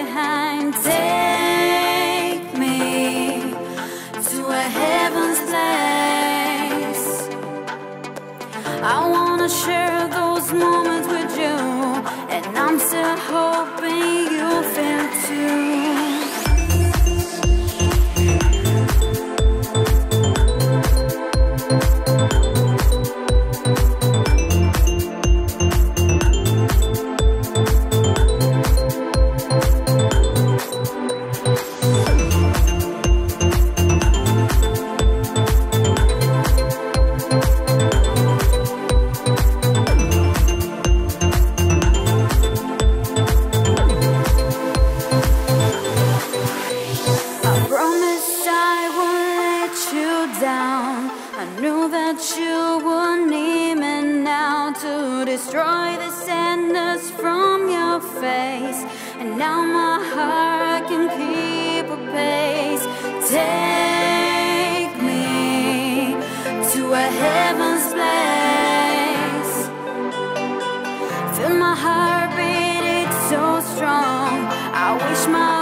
behind. Take me to a heaven's place. I wanna share those moments with you, and I'm still hoping you'll feel too. I knew that you would need me now to destroy the sadness from your face, and now my heart can keep a pace. Take me to a heaven's place. Feel my heart beating so strong. I wish my